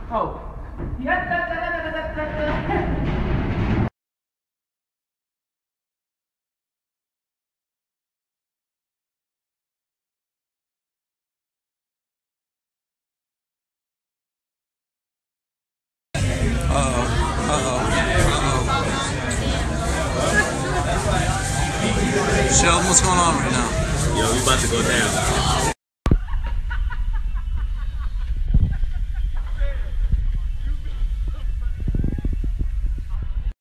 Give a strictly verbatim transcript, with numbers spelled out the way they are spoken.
Oh. Uh-oh. Uh-oh. Uh-oh. Sheldon, what's going on right now? Yo, we about to go down.